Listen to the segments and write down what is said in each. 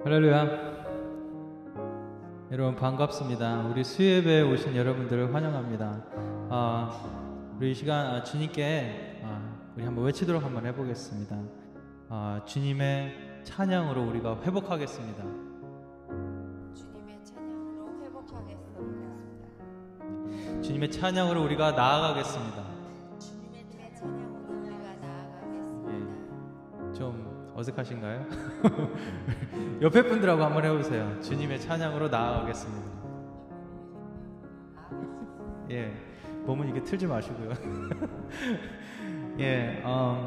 할렐루야. 여러분 반갑습니다. 우리 수예배에 오신 여러분들을 환영합니다. 우리 이 시간 주님께 우리 한번 외치도록 한번 해보겠습니다. 주님의 찬양으로 우리가 회복하겠습니다. 주님의 찬양으로 회복하겠습니다. 주님의 찬양으로 우리가 나아가겠습니다. 주님의 찬양으로 우리가 나아가겠습니다. 좀 어색하신가요? 옆에 분들하고 한번 해보세요. 주님의 찬양으로 나아가겠습니다. 예, 몸은 이렇게 틀지 마시고요. 예,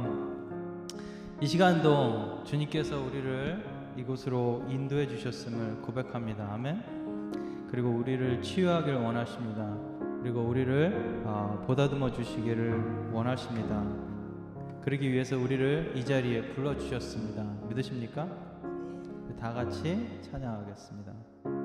이 시간도 주님께서 우리를 이곳으로 인도해 주셨음을 고백합니다. 아멘. 그리고 우리를 치유하기를 원하십니다. 그리고 우리를 보다듬어 주시기를 원하십니다. 그러기 위해서 우리를 이 자리에 불러주셨습니다. 믿으십니까? 다 같이 찬양하겠습니다.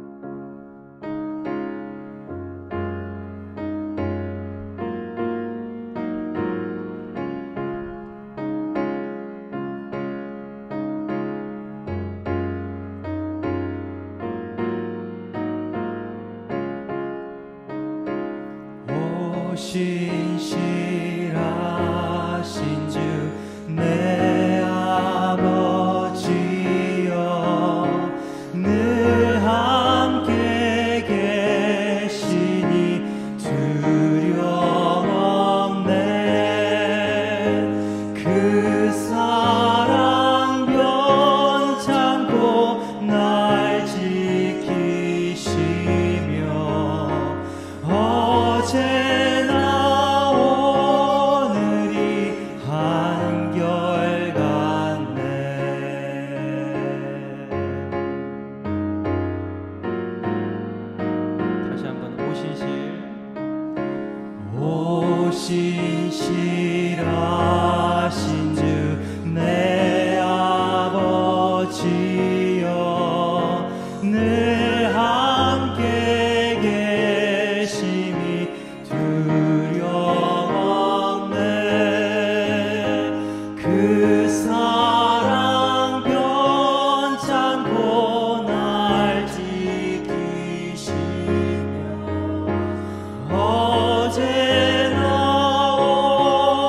신실하신 주 내 아버지여 늘 함께 계시니 두려움 없네. 그 사랑 변찮고 날 지키시며 어제나 신실하신 주 내 아버지여 늘 함께 계심이 두려움 없네. 그 사랑 변찮고 날 지키시며 어제나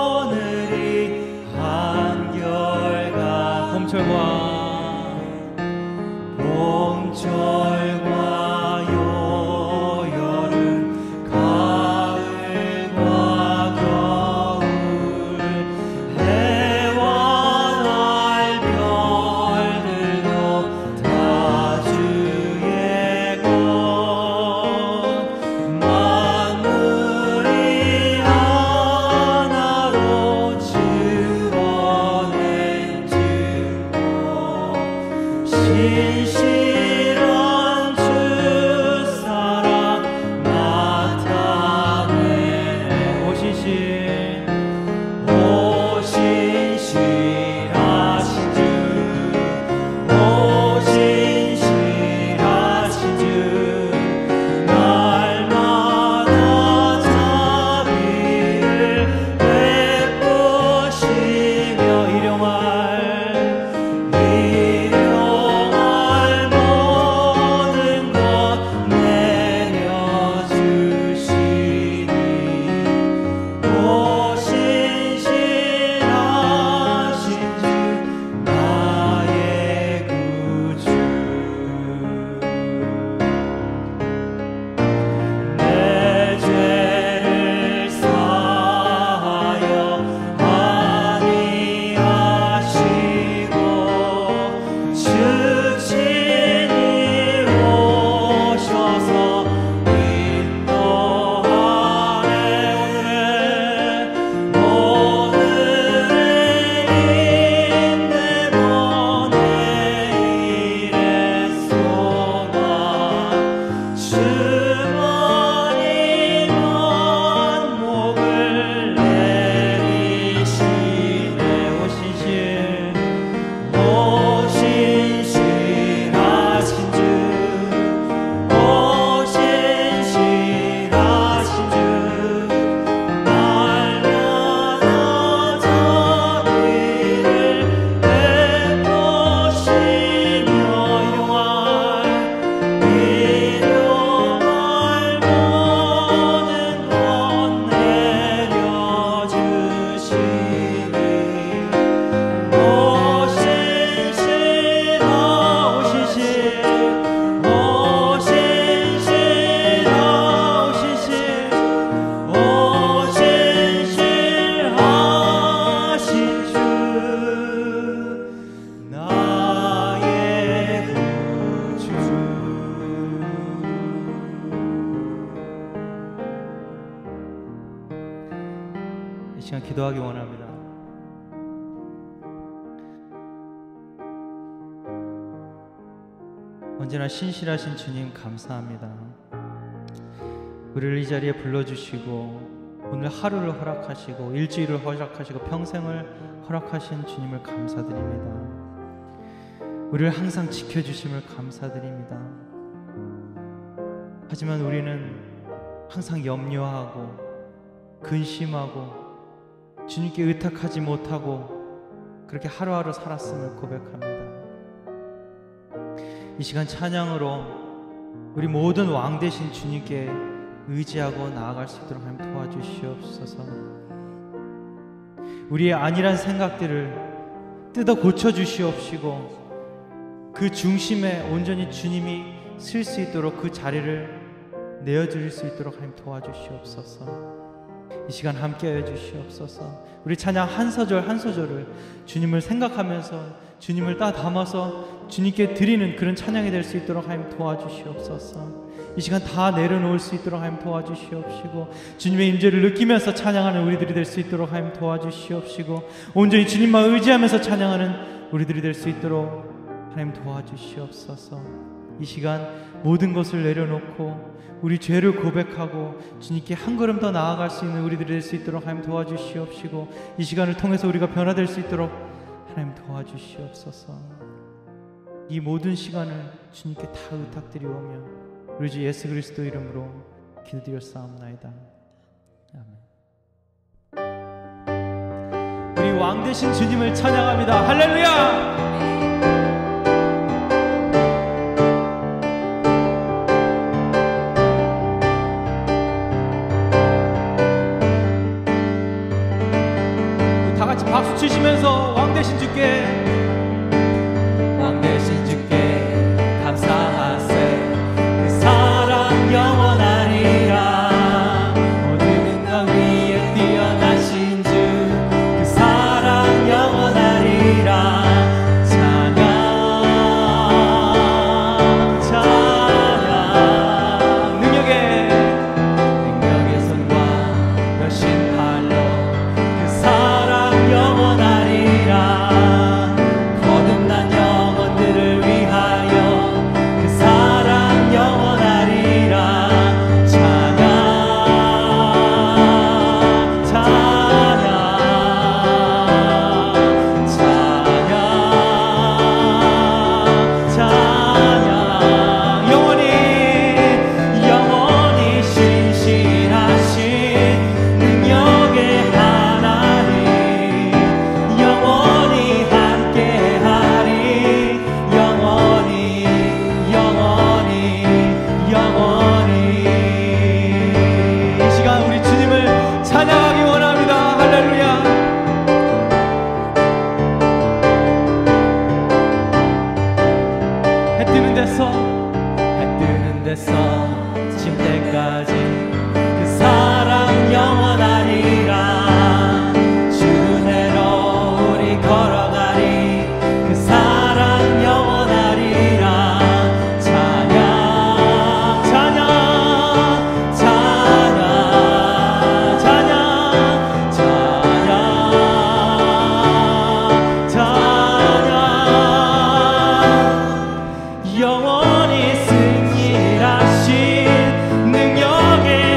시간 기도하기 원합니다. 언제나 신실하신 주님 감사합니다. 우리를 이 자리에 불러주시고 오늘 하루를 허락하시고 일주일을 허락하시고 평생을 허락하신 주님을 감사드립니다. 우리를 항상 지켜주심을 감사드립니다. 하지만 우리는 항상 염려하고 근심하고 주님께 의탁하지 못하고 그렇게 하루하루 살았음을 고백합니다. 이 시간 찬양으로 우리 모든 왕 되신 주님께 의지하고 나아갈 수 있도록 하나님 도와주시옵소서. 우리의 안일한 생각들을 뜯어 고쳐주시옵시고 그 중심에 온전히 주님이 쓸 수 있도록 그 자리를 내어드릴 수 있도록 하나님 도와주시옵소서. 이 시간 함께해 주시옵소서. 우리 찬양 한 소절 한 소절을 주님을 생각하면서 주님을 다 담아서 주님께 드리는 그런 찬양이 될 수 있도록 하나님 도와주시옵소서. 이 시간 다 내려놓을 수 있도록 하나님 도와주시옵시고 주님의 임재를 느끼면서 찬양하는 우리들이 될 수 있도록 하나님 도와주시옵시고 온전히 주님만 의지하면서 찬양하는 우리들이 될 수 있도록 하나님 도와주시옵소서. 이 시간 모든 것을 내려놓고 우리 죄를 고백하고 주님께 한 걸음 더 나아갈 수 있는 우리들이 될 수 있도록 하나님 도와주시옵시고 이 시간을 통해서 우리가 변화될 수 있도록 하나님 도와주시옵소서. 이 모든 시간을 주님께 다 의탁드리오며 우리 주 예수 그리스도 이름으로 기도드렸사옵나이다. 아멘. 우리 왕 되신 주님을 찬양합니다. 할렐루야. 박수 치시면서 왕 되신 주께 감사하세. 그 사랑 영원하리라. 모든 능력 위에 뛰어나신 주 그 사랑 영원하리라. 찬양 찬양 능력의 손과 여신 팔로 그 사랑 영원하리라. 거듭난 영혼들을 위하여 그 사랑 영원하리라. 찬양 찬양 찬양 찬양 영원히 신실하신 능력의 하나님 영원히 함께하리. 영원히 이 시간 우리 주님을 찬양하기 원합니다. 할렐루야. 해 뜨는 데서 질 때까지 그 사랑 영원하리라. 주 은혜로 우리 걸어가리. 그 사랑 영원하리라. 찬양 찬양 찬양 찬양 찬양 찬양 영원히 승리하신 능력의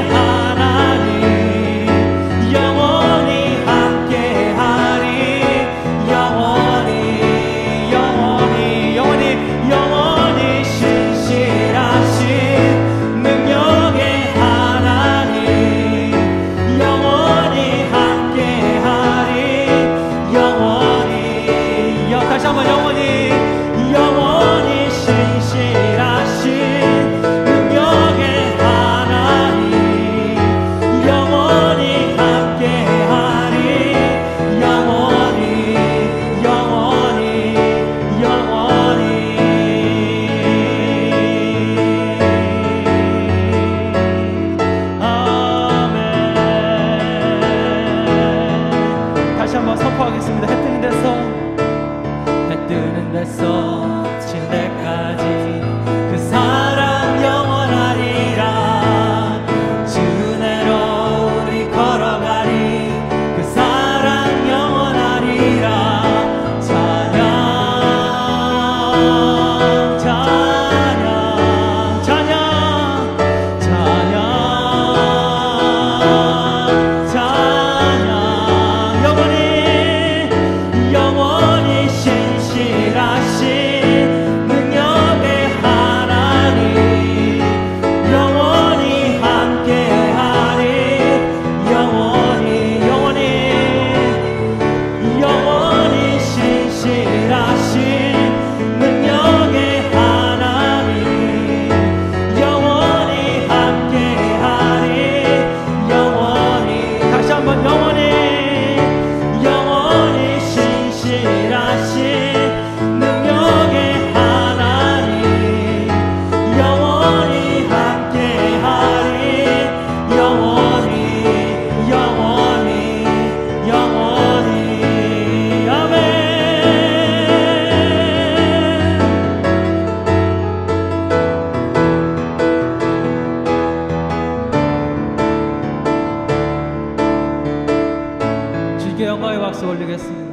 박수 올리겠습니다.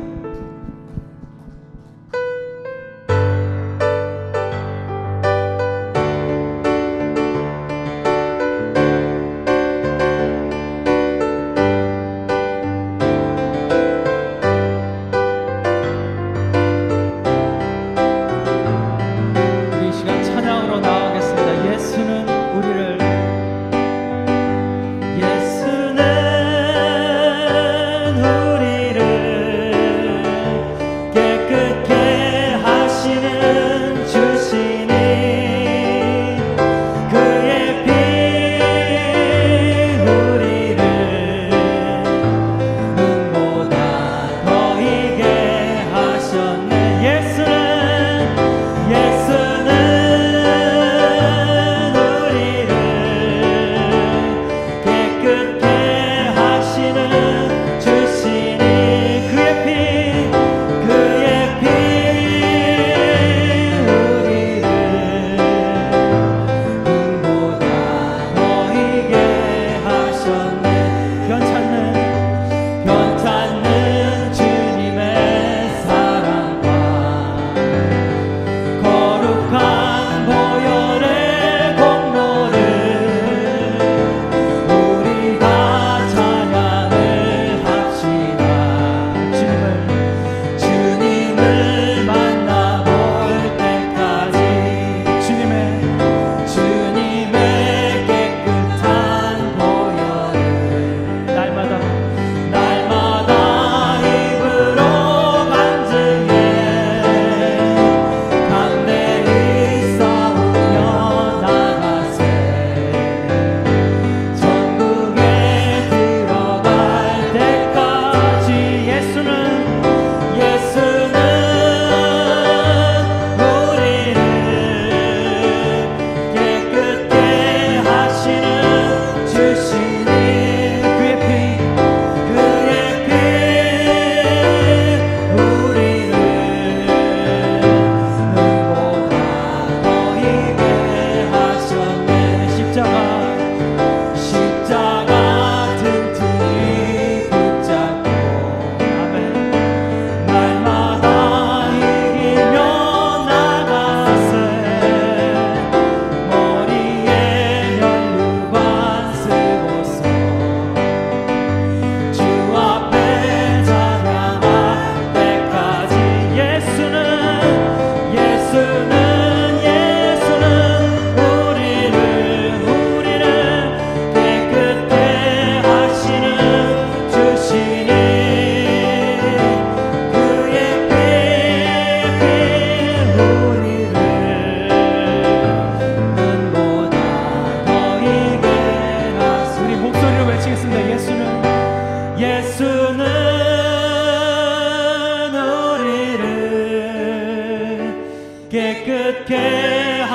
깨끗게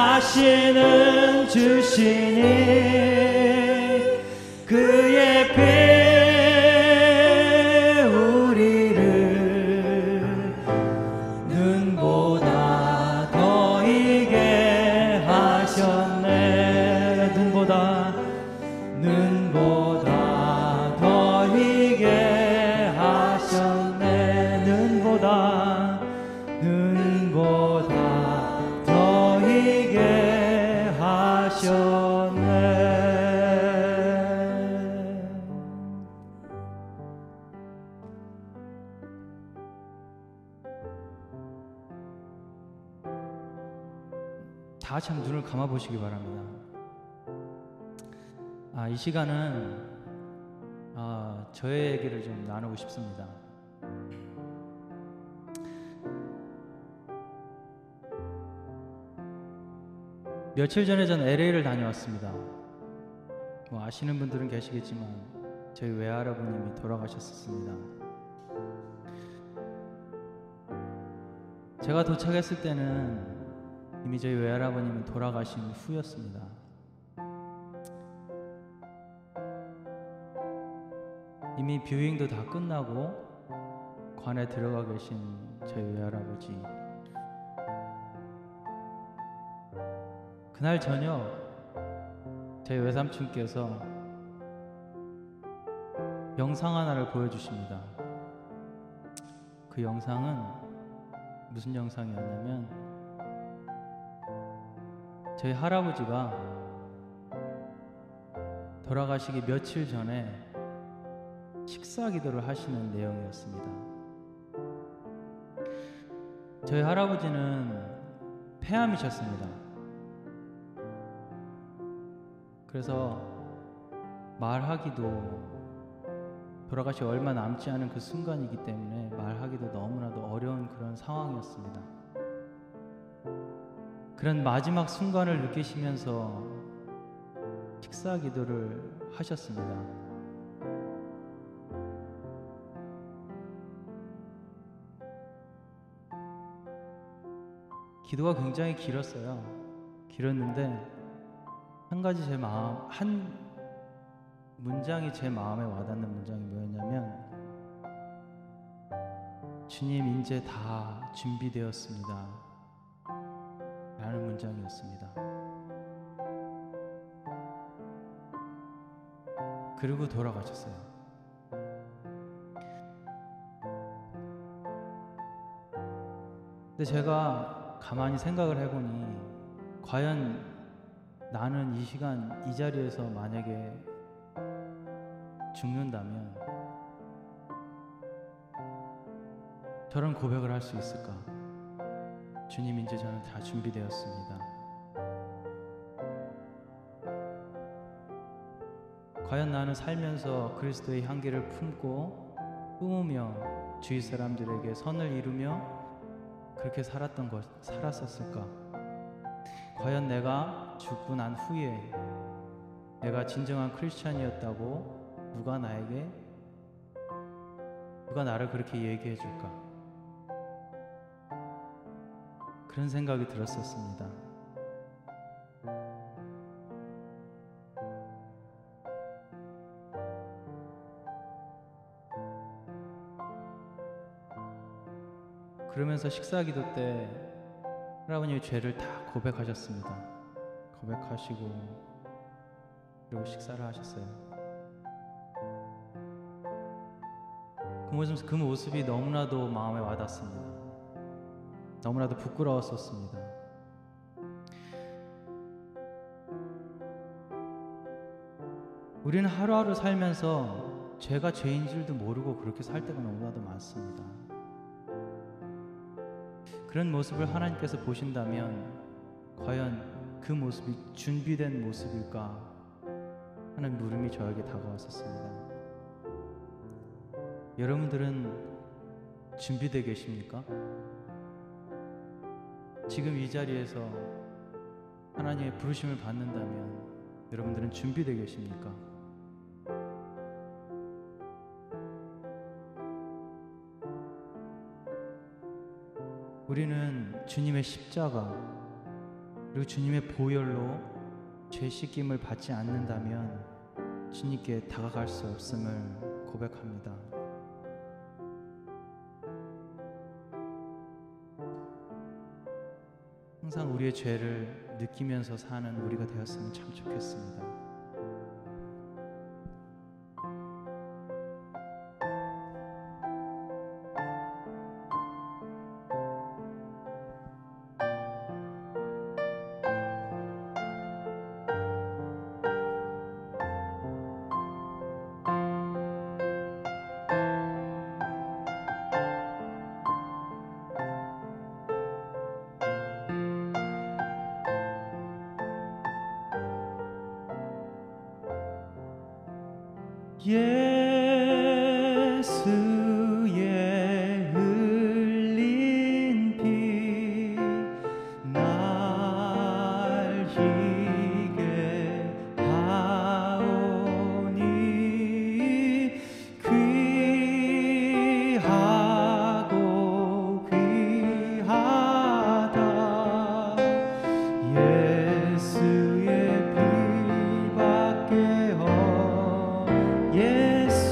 하시는 주시니 그의 피 우리를 눈보다 더 이게 하셨네. 눈보다 더 이게 하셨네. 눈보다 더 이게 하셨네. 다 같이 한번 눈을 감아 보시기 바랍니다. 이 시간은 저의 얘기를 좀 나누고 싶습니다. 며칠 전에 전 LA를 다녀왔습니다. 아시는 분들은 계시겠지만 저희 외할아버님이 돌아가셨습니다. 제가 도착했을 때는 이미 저희 외할아버님은 돌아가신 후였습니다. 이미 뷰잉도 다 끝나고 관에 들어가 계신 저희 외할아버지, 그날 저녁 저희 외삼촌께서 영상 하나를 보여주십니다. 그 영상은 무슨 영상이었냐면 저희 할아버지가 돌아가시기 며칠 전에 식사 기도를 하시는 내용이었습니다. 저희 할아버지는 폐암이셨습니다. 그래서 말하기도 돌아가시 얼마 남지 않은 그 순간이기 때문에 말하기도 너무나도 어려운 그런 상황이었습니다. 그런 마지막 순간을 느끼시면서 식사 기도를 하셨습니다. 기도가 굉장히 길었어요. 길었는데 한 가지 한 문장이 제 마음에 와닿는 문장이 뭐였냐면 주님 이제 다 준비되었습니다 라는 문장이었습니다. 그리고 돌아가셨어요. 근데 제가 가만히 생각을 해보니 과연 나는 이 시간 이 자리에서 만약에 죽는다면 저런 고백을 할 수 있을까? 주님 이제 저는 다 준비되었습니다. 과연 나는 살면서 그리스도의 향기를 품고 뿜으며 주위 사람들에게 선을 이루며 그렇게 살았었을까? 과연 내가 죽고 난 후에 내가 진정한 크리스찬이었다고 누가 나를 그렇게 얘기해 줄까? 그런 생각이 들었었습니다. 그러면서 식사기도 때 할아버님이 죄를 다 고백하셨습니다. 고백하시고 그리고 식사를 하셨어요. 그 모습이 너무나도 마음에 와닿습니다. 너무나도 부끄러웠었습니다. 우리는 하루하루 살면서 죄가 죄인 줄도 모르고 그렇게 살 때가 너무나도 많습니다. 그런 모습을 하나님께서 보신다면 과연 그 모습이 준비된 모습일까 하는 물음이 저에게 다가왔었습니다. 여러분들은 준비되어 계십니까? 지금 이 자리에서 하나님의 부르심을 받는다면 여러분들은 준비되어 계십니까? 우리는 주님의 십자가 그리고 주님의 보혈로 죄 씻김을 받지 않는다면 주님께 다가갈 수 없음을 고백합니다. 항상 우리의 죄를 느끼면서 사는 우리가 되었으면 참 좋겠습니다. 예수의 흘린 피 날 희게 하오니 귀하고 귀하다. 예수의 피밖에 예수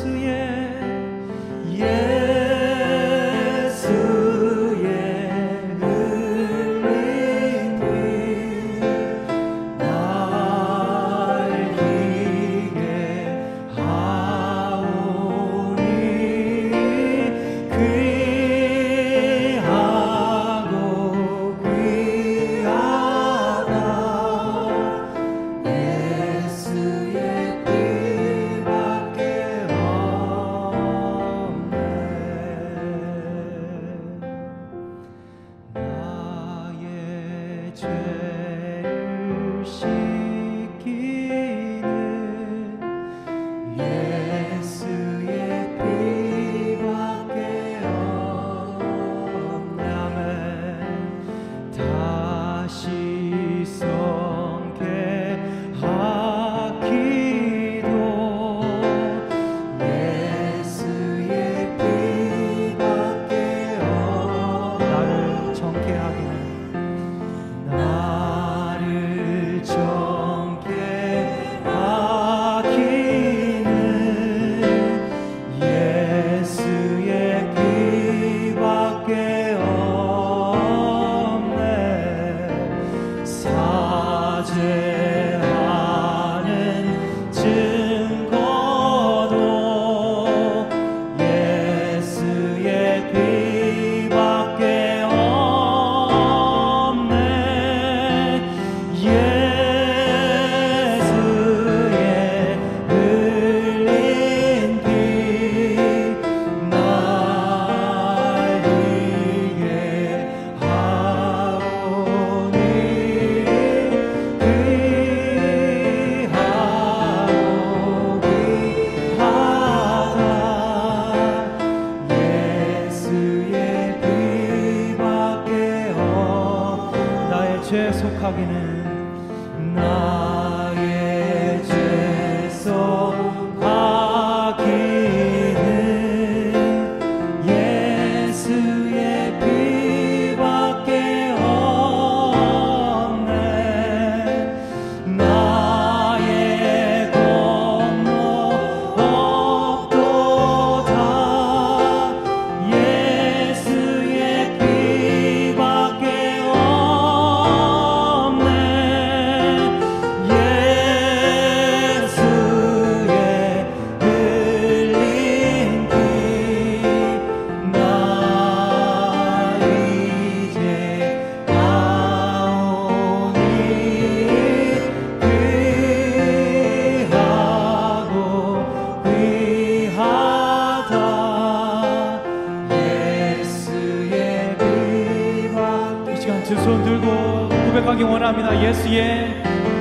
원합니다. 예수의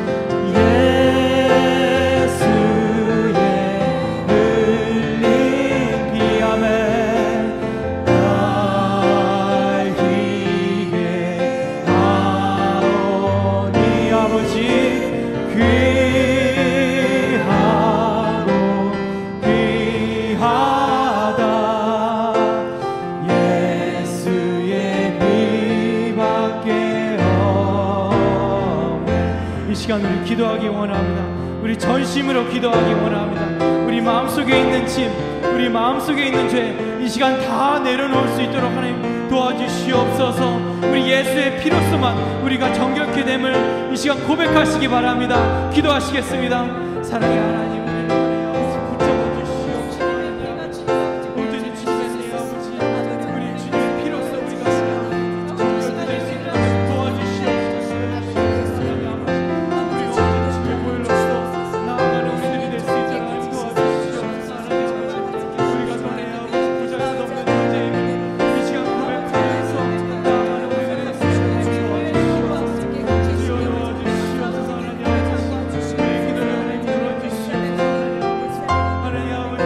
흘린 피 아멘 달히게 하오니 아버지 귀하고 귀하다 예수의 피밖에 없네. 이 시간 우리 기도하기 원합니다. 우리 전심으로 기도하기 원합니다. 우리 마음속에 있는 짐, 우리 마음속에 있는 죄, 이 시간 다 내려놓을 수 있도록 하나님 도와주시옵소서. 우리 예수의 피로서만 우리가 정결케 됨을 이 시간 고백하시기 바랍니다. 기도하시겠습니다. 사랑의 하나님, 우리를 붙잡아 주시옵소서. 온전히 주님의 아버지, 우리 주님의 피로서 우리가 정결케 될 수 있도록 도와주시옵소서. 하나님 아버지, 우리 온전히 주님의 보혈로서 나아가는 우리들이 될 수 있도록 도와주시옵소서. 하나님 아버지, 우리가 너의 아버지 부자가 없는 존재임을 이 시간 고백하면서 나아가는 우리들이 될 수 있도록 도와주시옵소서. 주여 도와주시옵소서. 하나님 아버지, 우리의 기도를 하나님 들어주시옵소서. 하나님 아버지,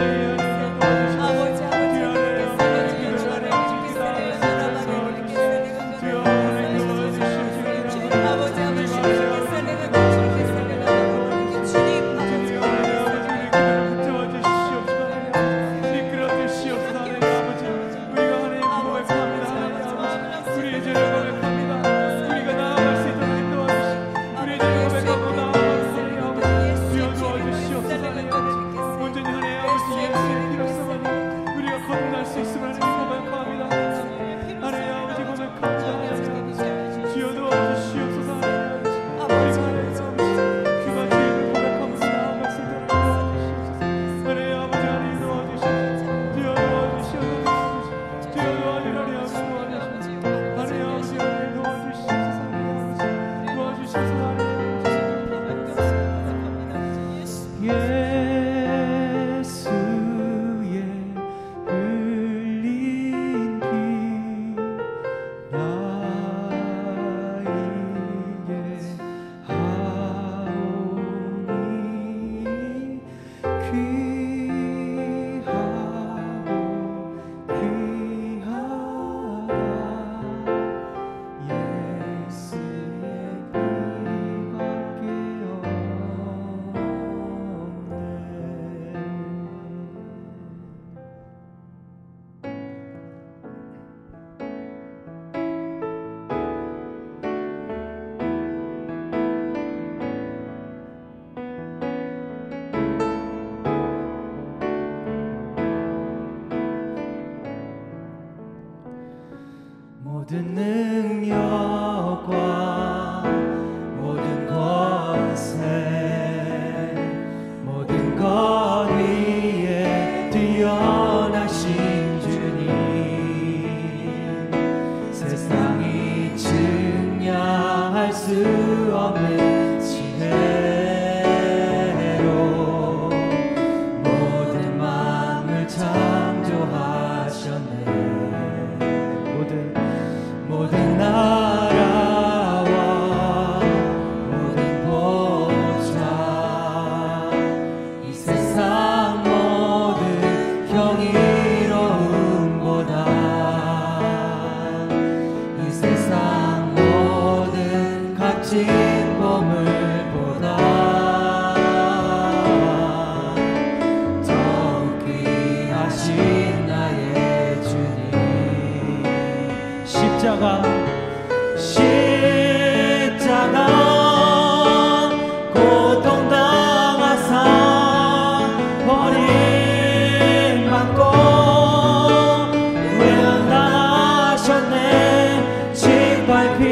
모든 능력과 모든 권세 모든 것 위에 뛰어나신 주님 세상이 증량할 수 없는 지혜로 모든 만물 창조하셨네 모든 나라와 모든 보좌 이 세상 모든 경이로움보다 이 세상 모든 값진 보물보다 더욱 귀하신 나의 주님 십자가 고통당하사 버림받고 외면당하셨네 짓밟힌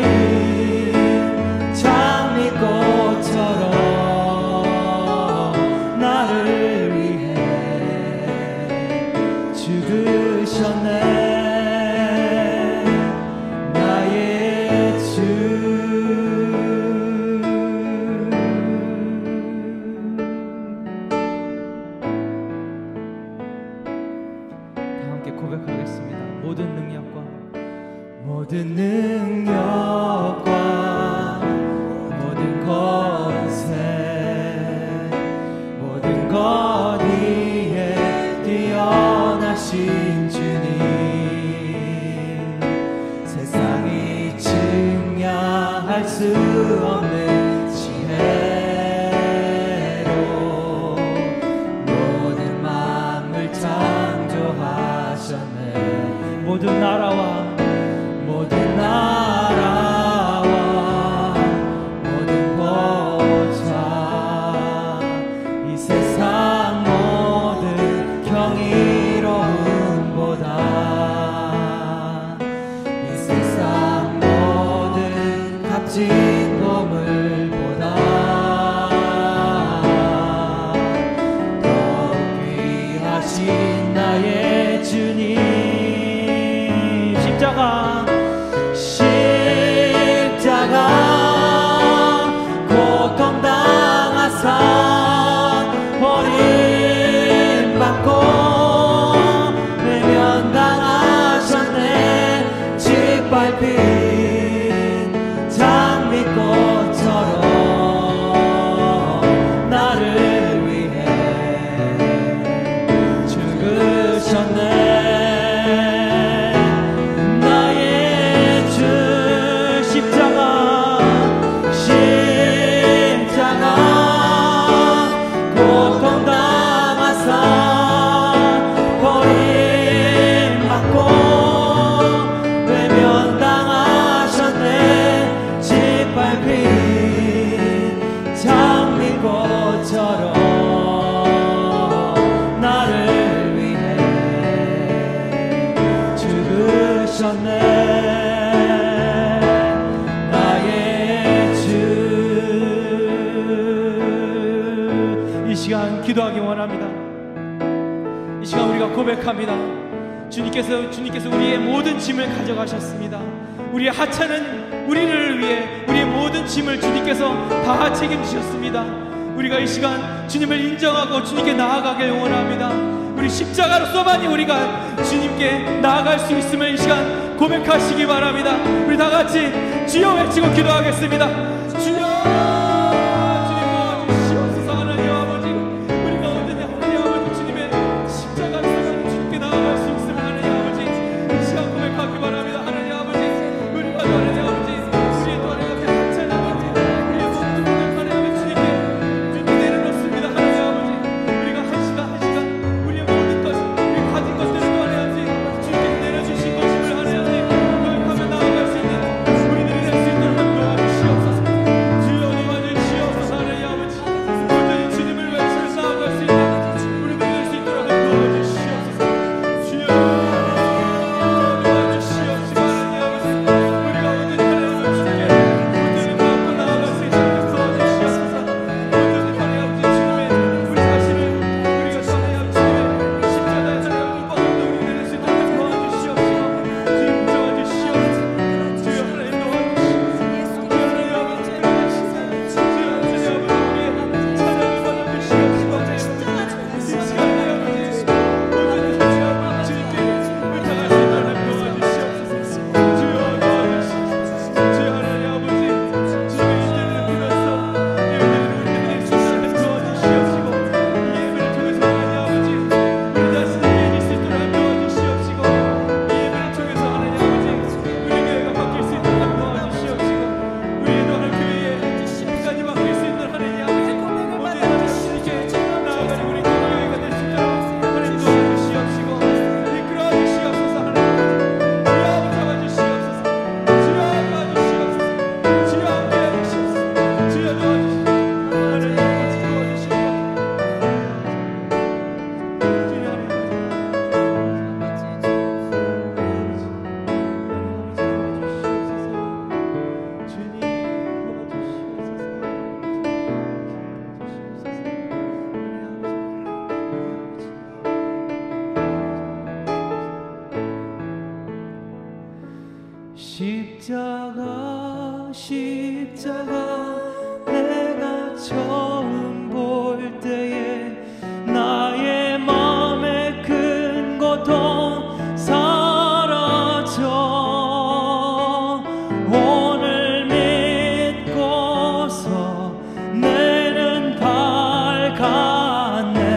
장미꽃처럼 나를 위해 죽으셨네 고백하겠습니다. 모든 능력과 거리에 뛰어나신 주님, 세상이 증량할 수 없는 지혜로 모든 만물 창조하셨네. 모든 나라와 모든 보좌, 이 세상 모든 경이로움보다, 이 세상 모든 값진 보물보다 더욱 귀하신 나의 주님, 십자가 고통당하사 버림받고 외면당하셨네. 짓밟힌 장미꽃처럼 나를 위해 죽으셨네. 기도하기 원합니다. 이 시간 우리가 고백합니다. 주님께서 우리의 모든 짐을 가져가셨습니다. 우리의 하찮은 우리를 위해 우리의 모든 짐을 주님께서 다 책임지셨습니다. 우리가 이 시간 주님을 인정하고 주님께 나아가길 원합니다. 우리 십자가로서만이 우리가 주님께 나아갈 수 있음을 이 시간 고백하시기 바랍니다. 우리 다 같이 주여 외치고 기도하겠습니다. 주여! 십자가 내가 처음 볼 때에 나의 마음의 큰 고통 사라져 오늘 믿고서 내는 밝았네.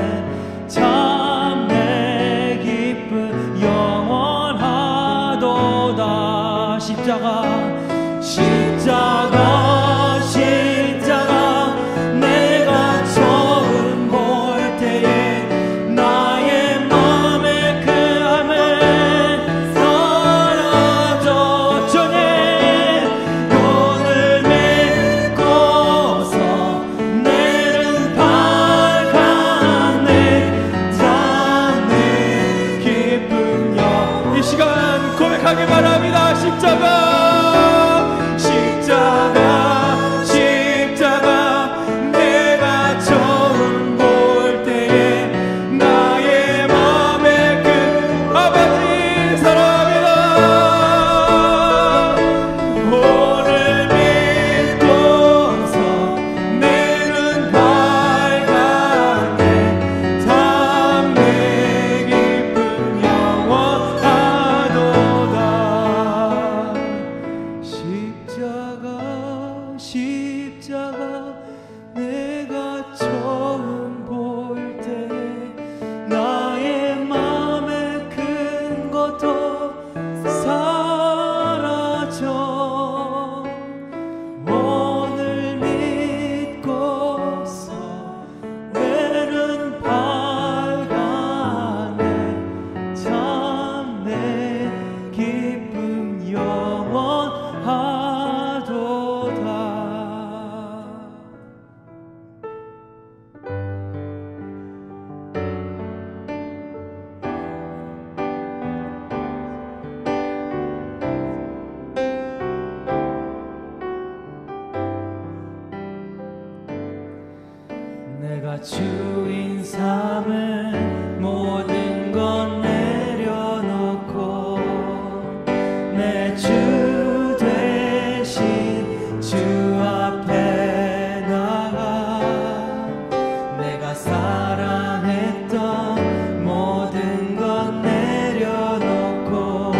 사랑했던 모든 것 내려놓고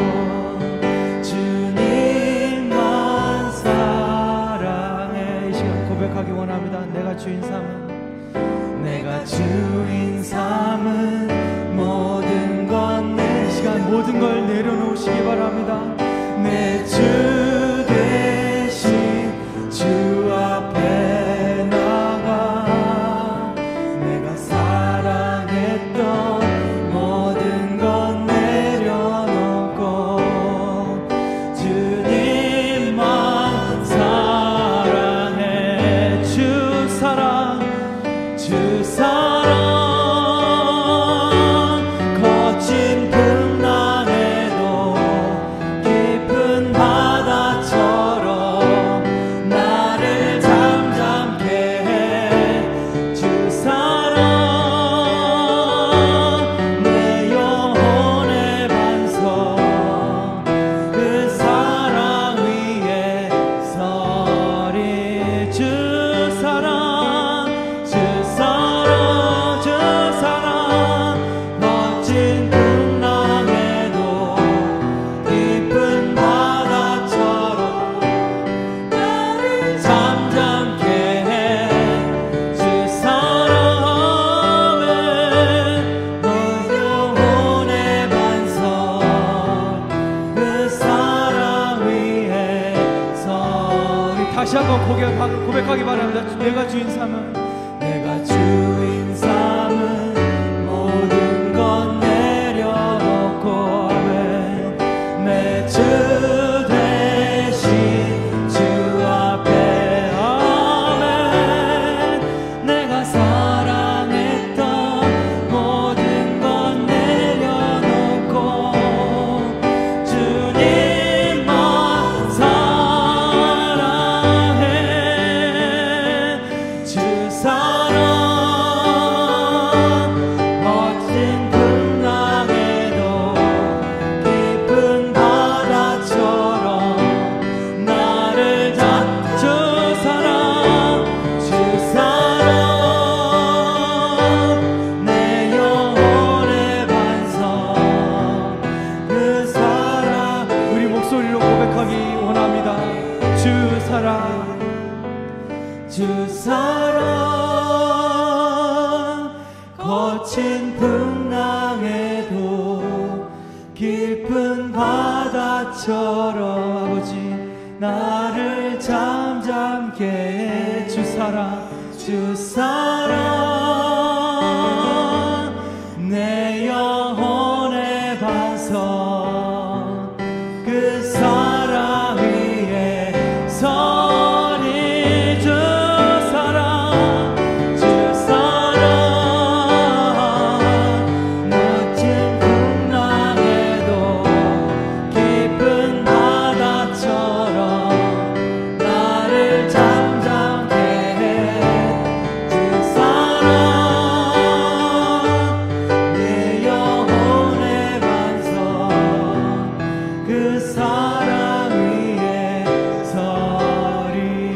주님만 사랑해. 이 시간 고백하기 원합니다. 내가 주인 삼은 모든 것 이 시간 모든 걸 내려놓으시기 바랍니다. 내 주 대신 주 앞에 나가 내가 사랑했던 모든 것 내려놓고 주님만 사랑해. 주 사랑 거친 풍랑에도 깊은 바다처럼 나를 잠잠게 해. 주 사랑 내 영혼의 반석 그 사랑 위에 서리. 주 사랑 거친 풍랑에도 깊은 바다처럼 나를 잠잠게 해. 주 사랑은 너 영혼의 반석 그 사랑 위에 서리. 다시 한번 고백하기 바랍니다. 내가 주인 삼은 모든 것 내려놓고 내 주 대신 주 앞에 아멘. 내가 사랑했던 모든 것 내려놓고 주님만 사랑해. 주 사랑 거친 풍랑에도 깊은 바다처럼 나를 주 사랑 내 영혼의 반석 그 사랑. 우리 목소리로 고백하기 원합니다. 주 사랑 거친 풍랑에도 깊은 바다처럼 아버지 나를 잠잠게 해. 주 사랑 내 영혼의 반석 그 사랑 위에 서리. 주 사랑 멋진 풍랑에도 깊은 바다처럼 나를 잠잠게 해. 주 사랑 내 영혼의 반석 그 사랑 위에 서리.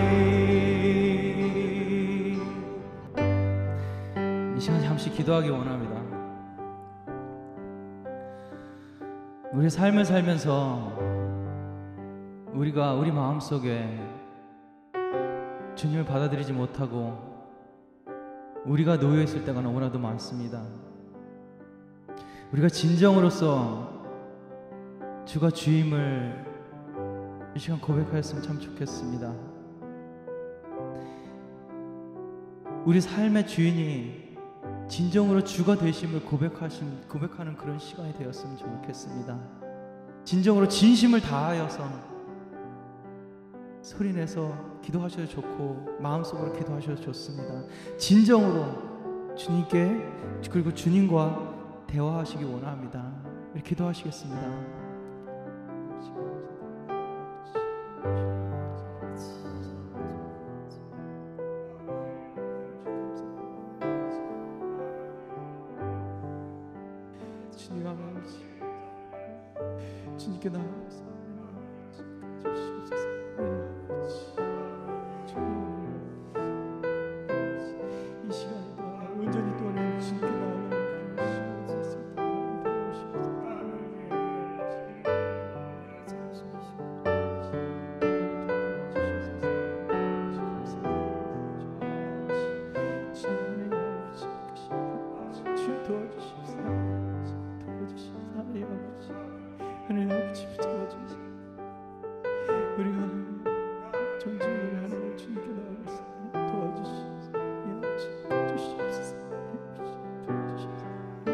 이 시간 잠시 기도하기 원합니다. 우리 삶을 살면서 우리가 우리 마음속에 주님을 받아들이지 못하고 우리가 놓여 있을 때가 너무나도 많습니다. 우리가 진정으로서 주가 주임을 이 시간 고백하였으면 참 좋겠습니다. 우리 삶의 주인이 진정으로 주가 되심을 고백하는 그런 시간이 되었으면 좋겠습니다. 진정으로 진심을 다하여서 소리내서 기도하셔도 좋고 마음속으로 기도하셔도 좋습니다. 진정으로 주님께 그리고 주님과 대화하시기 원합니다. 우리 기도하시겠습니다. 주님 아버지, 주님께 나아가서 이 시간에도 온전히 도와주십시오. 도와주십시오. 하나님 아버지, 하나님 아버지 붙잡아주시고 우리가 존중을 하나님 주님께 나아가겠습니다. 도와주십시오. 이 아버지 도와주십시오. 도와주십시오.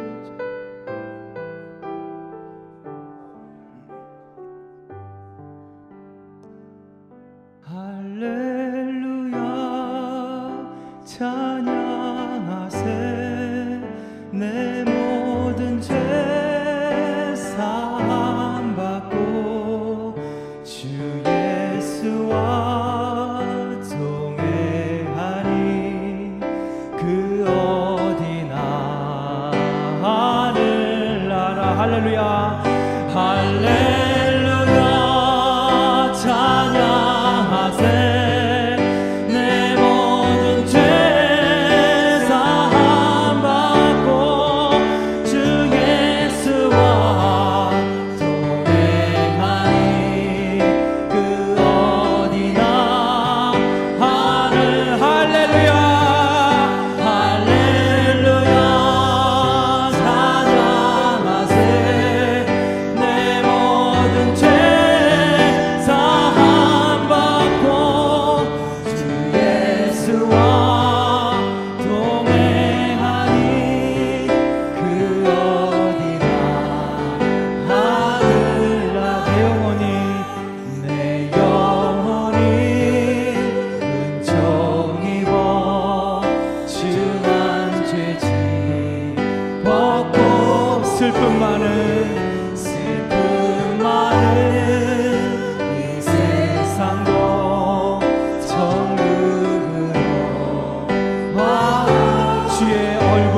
할렐루야 찬양하세 내 모든 죄 사함 받고 주 예수와 동행하니 그 어디나 하늘나라 할렐루야 할렐루야 찬양하세 내 모든 죄 사함 받고 주 예수와 동행하니 그 어디나 하늘 할렐루야 할렐루야 찬양하세 내 모든 죄 사함 받고 주 예수와 동행하니 그 어디나 하늘나 내 영혼이 은총 입어 주만 죄지 벗고 슬픔 많은 이 세상도 천국으로 와 주의 얼굴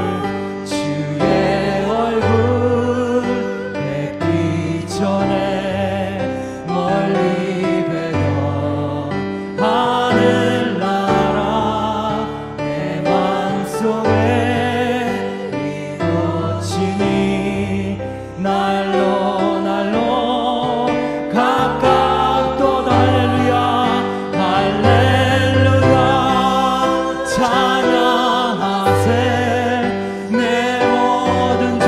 뵙기 전에 멀리 뵈던 하늘나라 내 맘속에 이루어지니 날로 가깝도 할렐루야 할렐루야 찬양하세 내 모든 죄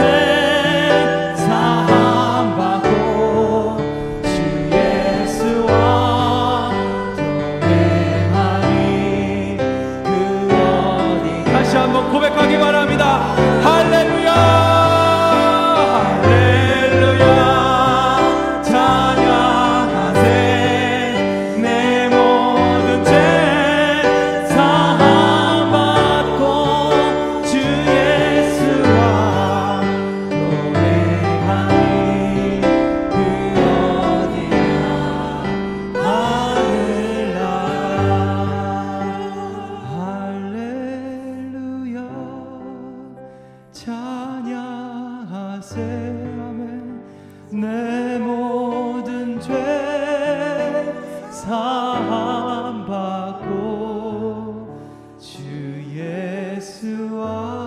사함 받고 주 예수와 동행하니 그 어디 다시 한번 고백하기 바랍니다. 할렐루야 할렐루야 찬양하세 내 모든 죄 사함 받고 주 예수와 동행하니 그 어디나 하늘나라 할렐루야 찬양하세 아멘 내 모든 죄 사함 받고 주 예수와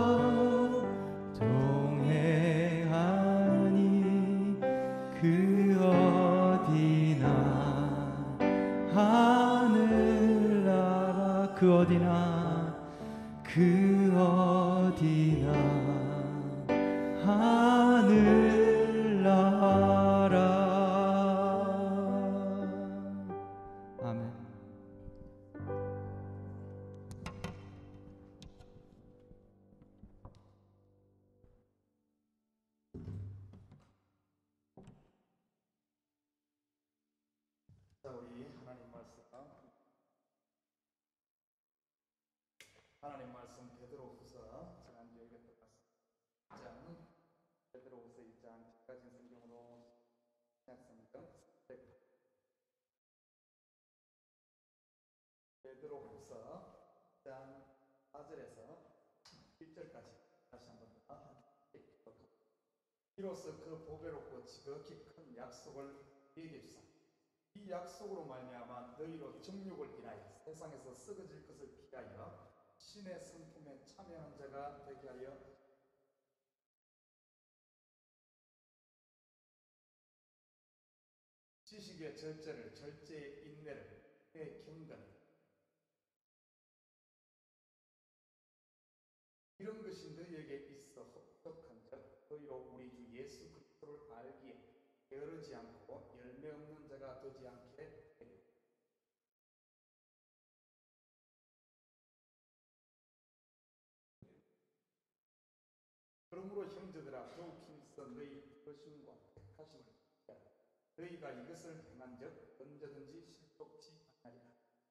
동행하니 그 어디나 하늘나라 그 어디나 하늘나라 아멘. 자, 우리 하나님 말씀 베드로후서 지난주에 읽었던 말씀 1장 베드로후서 2장 가진 성경으로 시작합니다. 베드로후서 2장 4절에서 1절까지 다시 한번 읽도록 이로써 그 보배롭고 지극히 큰 약속을 얘기해 주사 이 약속으로 말미암아 너희로 정욕을 인하여 세상에서 썩어질 것을 피하여 신의 성품에 참여하는 자가 되게 하여 지식의 절제를 절제의 인내를 의 경건 이런 것이 너희에게 있어 흡족한즉 너희로 우리 주 예수 그리스도를 알기에 게으르지 않고 열매 없는 자가 되지 않게 하리라. 그러므로 형제들아 더욱 힘써 너희 부르심과 택하심을 지켜라. 너희가 이것을 행한즉 언제든지 실족치 아니하리라.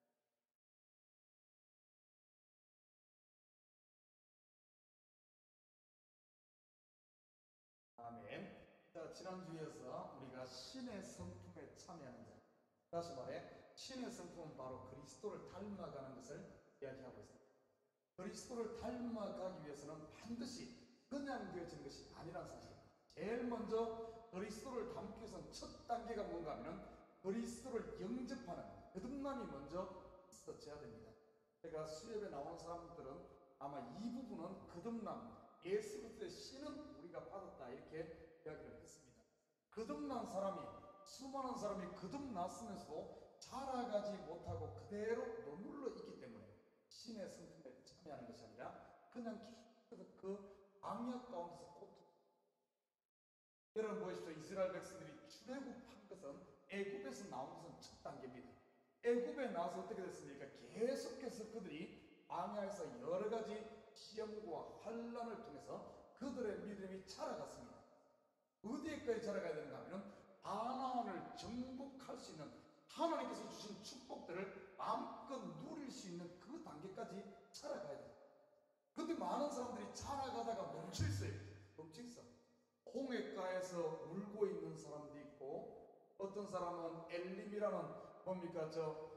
아멘. 자, 지난주에서 우리가 신의 성품에 참여하는 자, 다시 말해 신의 성품은 바로 그리스도를 닮아가는 것을 이야기하고 있습니다. 그리스도를 닮아가기 위해서는 반드시 그냥 되어지는 것이 아니라는 사실. 제일 먼저 그리스도를 닮기 위해서는 첫 단계가 뭔가 하면 그리스도를 영접하는 거듭남이 먼저 있어져야 됩니다. 제가 수협에 나오는 사람들은 아마 이 부분은 거듭남, 예수 그리스도의 신은 우리가 받았다 이렇게 이야기를 했습니다. 거듭난 사람이, 수많은 사람이 거듭났으면서도 자라가지 못하고 그대로 머물러 있기 때문에 신의 성품에 참여하는 것이 아니라 그냥 계속 그 광야 가운데서 고통. 여러분 보십시오. 이스라엘 백성들이 출애굽한 것은 애굽에서 나온 것은 첫 단계입니다. 애굽에 나와서 어떻게 됐습니까? 계속해서 그들이 광야에서 여러 가지 시험과 환란을 통해서 그들의 믿음이 자라갔습니다. 어디에까지 자라가야 되는가 하면 가나안을 정복할 수 있는 하나님께서 주신 축복들을 마음껏 누릴 수 있는 그 단계까지 자라가야 돼요. 근데 많은 사람들이 자라가다가 멈춰 있어요. 멈춰 있어. 홍해가에서 울고 있는 사람도 있고, 어떤 사람은 엘림이라는 뭡니까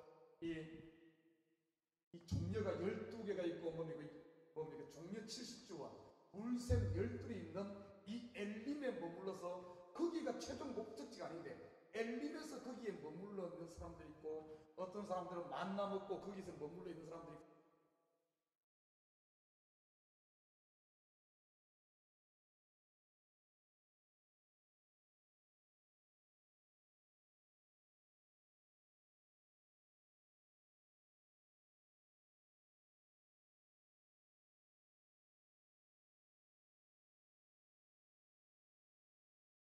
이 종려가 12개가 있고 뭡니까 종려 70주와 물샘 12이 있는 이 엘림에 머물러서 거기가 최종 목적지가 아닌데 엘림에서 거기에 머물러 있는 사람들이 있고, 어떤 사람들은 만나 먹고 거기서 머물러 있는 사람들이 있고,